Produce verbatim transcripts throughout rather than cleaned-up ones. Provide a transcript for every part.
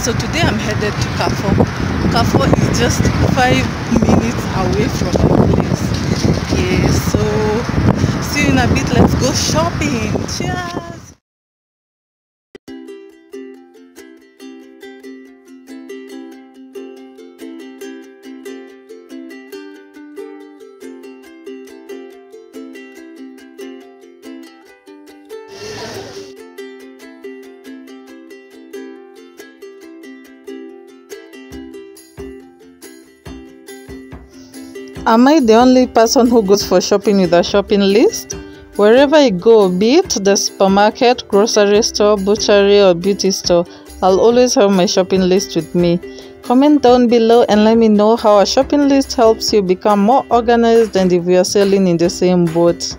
So today I'm headed to Carrefour. Carrefour is just five minutes away from my place. Yeah, so see you in a bit. Let's go shopping. Cheers! Am I the only person who goes for shopping with a shopping list? Wherever I go, be it the supermarket, grocery store, butchery or beauty store, I'll always have my shopping list with me. Comment down below and let me know how a shopping list helps you become more organized and if we are sailing in the same boat.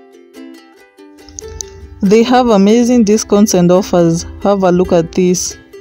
They have amazing discounts and offers. Have a look at this.